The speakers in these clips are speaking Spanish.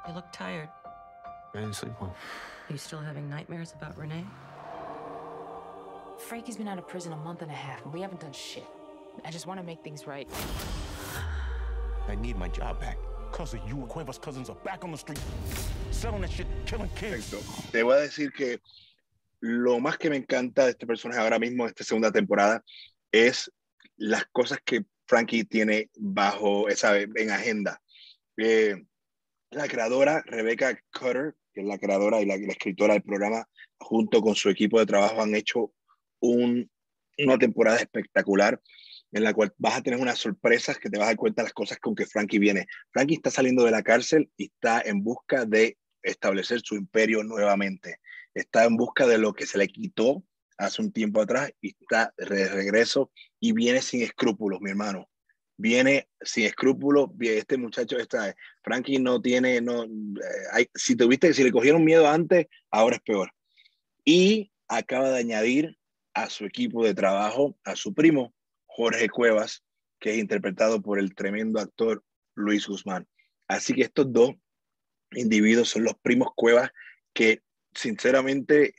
You look tired. I didn't sleep well. Are you still having nightmares about Renee? Frankie's been out of prison a month and a half, and we haven't done shit. I just want to make things right. I need my job back. Cousin, you and Cuevas' cousins are back on the street, selling that shit, killing kids. Perfecto. Te voy a decir que lo más que me encanta de este personaje ahora mismo, de esta segunda temporada, es las cosas que Frankie tiene bajo esa en agenda. La creadora Rebecca Cutter, que es la creadora y la escritora del programa, junto con su equipo de trabajo han hecho una temporada espectacular en la cual vas a tener unas sorpresas que te vas a dar cuenta de las cosas con que Frankie viene. Frankie está saliendo de la cárcel y está en busca de establecer su imperio nuevamente. Está en busca de lo que se le quitó hace un tiempo atrás y está de regreso y viene sin escrúpulos, mi hermano. Viene sin escrúpulos. Este muchacho, Frankie no tiene, si le cogieron miedo antes, ahora es peor. Y acaba de añadir a su equipo de trabajo a su primo, Jorge Cuevas, que es interpretado por el tremendo actor Luis Guzmán. Así que estos dos individuos son los primos Cuevas que sinceramente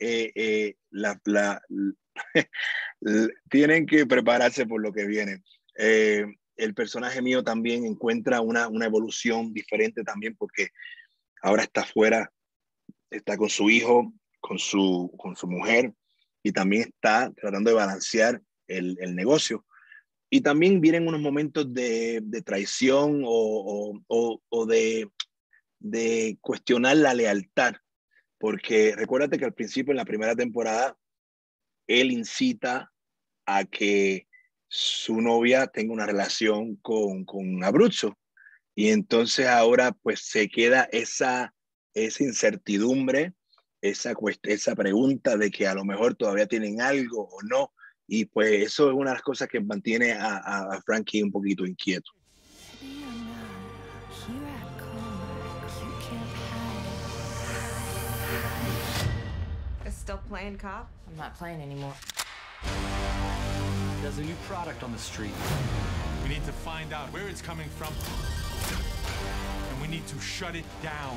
tienen que prepararse por lo que viene. El personaje mío también encuentra una evolución diferente también porque ahora está afuera, está con su hijo, con su mujer y también está tratando de balancear el negocio. Y también vienen unos momentos de traición o de cuestionar la lealtad, porque recuérdate que al principio, en la primera temporada, él incita a que su novia tenga una relación con Abruzzo, y entonces ahora pues se queda esa incertidumbre, esa pregunta de que a lo mejor todavía tienen algo o no, y pues eso es una de las cosas que mantiene a Frankie un poquito inquieto. Still playing cop? I'm not playing anymore. There's a new product on the street. We need to find out where it's coming from, and we need to shut it down.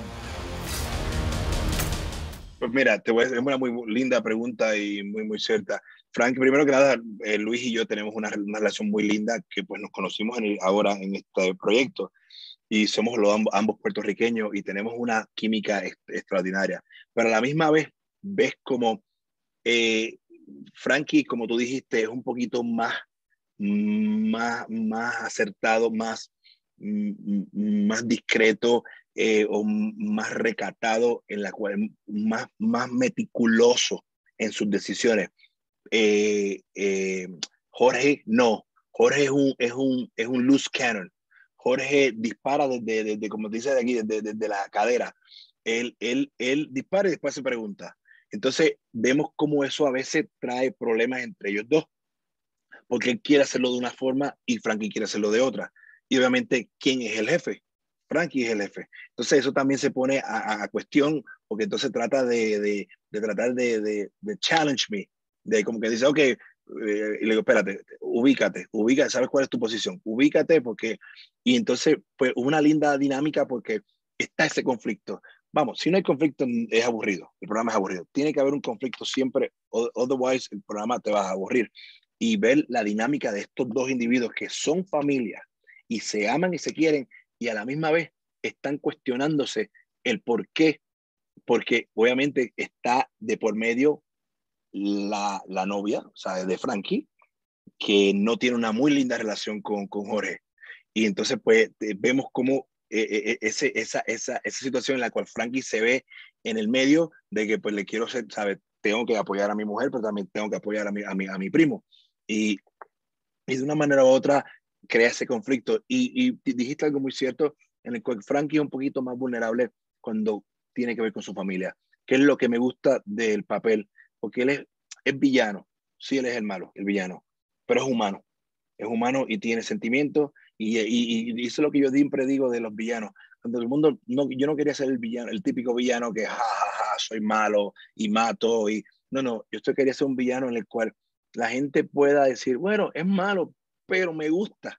Pues mira, es una muy linda pregunta y muy cierta. Frank, primero que nada, Luis y yo tenemos una relación muy linda que pues nos conocimos ahora en este proyecto y somos ambos puertorriqueños y tenemos una química extraordinaria. Pero a la misma vez ves como Frankie, como tú dijiste, es un poquito más acertado, más discreto, o más recatado, en la cual más meticuloso en sus decisiones. Jorge no. Jorge es un loose cannon. Jorge dispara desde como dice de aquí, desde la cadera. Él dispara y después se pregunta. Entonces vemos cómo eso a veces trae problemas entre ellos dos, porque él quiere hacerlo de una forma y Frankie quiere hacerlo de otra. Y obviamente, ¿quién es el jefe? Frankie es el jefe. Entonces eso también se pone a cuestión, porque entonces trata de tratar de challenge me, de como que dice, ok, y le digo, espérate, ubícate, ¿sabes cuál es tu posición? Ubícate, porque, y entonces pues una linda dinámica porque está ese conflicto. Vamos, si no hay conflicto es aburrido, el programa es aburrido. Tiene que haber un conflicto siempre, otherwise el programa te va a aburrir. Y ver la dinámica de estos dos individuos que son familia y se aman y se quieren y a la misma vez están cuestionándose el por qué, porque obviamente está de por medio la novia, o sea, de Frankie, que no tiene una muy linda relación con Jorge. Y entonces pues vemos cómo esa situación en la cual Frankie se ve en el medio de que pues le quiero ser, ¿sabes? Tengo que apoyar a mi mujer, pero también tengo que apoyar a mi primo. Y de una manera u otra crea ese conflicto. Y dijiste algo muy cierto, en el cual Frankie es un poquito más vulnerable cuando tiene que ver con su familia, que es lo que me gusta del papel, porque él es villano. Sí, él es el malo, el villano, pero es humano y tiene sentimientos, y eso es lo que yo siempre digo de los villanos. Cuando el mundo, yo no quería ser el villano, el típico villano que soy malo y mato, no, yo quería ser un villano en el cual la gente pueda decir, bueno, es malo, pero me gusta.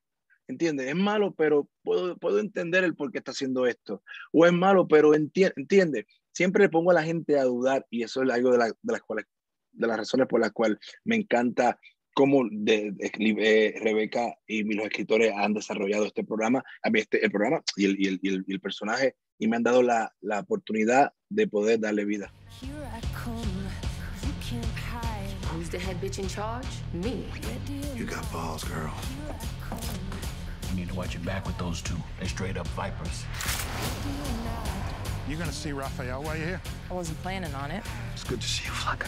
¿entiendes? Es malo, pero puedo entender el por qué está haciendo esto. O es malo, pero entiende. Siempre le pongo a la gente a dudar y eso es algo de las razones por las cuales me encanta cómo Rebeca y los escritores han desarrollado este programa, el programa y el personaje, y me han dado la oportunidad de poder darle vida. Who's the head bitch in charge? Me. You got balls, girl. You need to watch your back with those two. They're straight up vipers. You gonna see Raphael while you're here? I wasn't planning on it. It's good to see you, Flaca.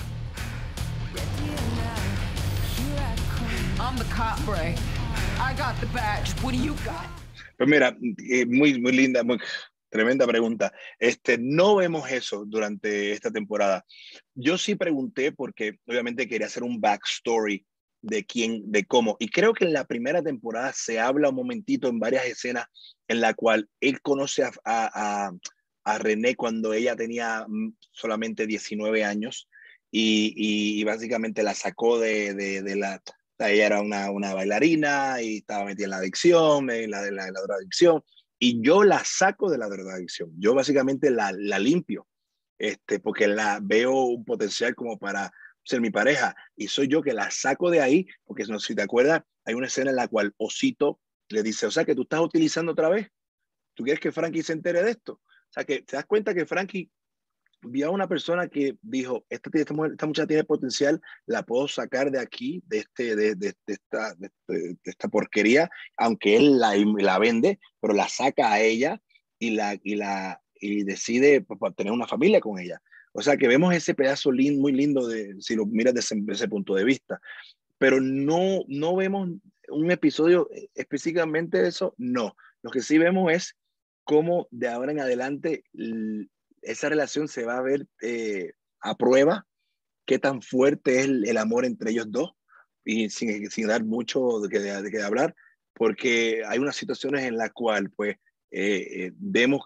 I'm the cop, Bray. I got the badge. What do you got? Pues mira, muy linda, muy tremenda pregunta. No vemos eso durante esta temporada. Yo sí pregunté porque obviamente quería hacer un backstory de quién, de cómo. Y creo que en la primera temporada se habla un momentito en varias escenas en la cual él conoce a René cuando ella tenía solamente 19 años y básicamente la sacó de la... Ella era una bailarina y estaba metida en la adicción, en la drogadicción, y yo la saco de la drogadicción. Yo básicamente la limpio, porque la veo un potencial como para ser mi pareja, y soy yo que la saco de ahí, porque no sé si te acuerdas, hay una escena en la cual Osito le dice, o sea, que tú estás utilizando otra vez, ¿tú quieres que Frankie se entere de esto? O sea, que te das cuenta que Frankie vio a una persona que dijo, esta muchacha tiene potencial, la puedo sacar de aquí, de esta porquería, aunque él la vende, pero la saca a ella y decide pues, tener una familia con ella. O sea que vemos ese pedazo muy lindo si lo miras desde ese punto de vista. Pero no vemos un episodio específicamente de eso, no. Lo que sí vemos es cómo de ahora en adelante esa relación se va a ver a prueba, qué tan fuerte es el amor entre ellos dos, y sin dar mucho de qué hablar, porque hay unas situaciones en las cuales pues, vemos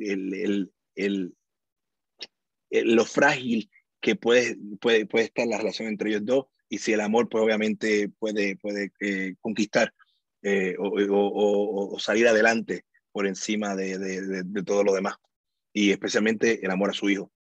lo frágil que puede estar la relación entre ellos dos, y si el amor pues obviamente puede conquistar o salir adelante por encima de todo lo demás, y especialmente el amor a su hijo.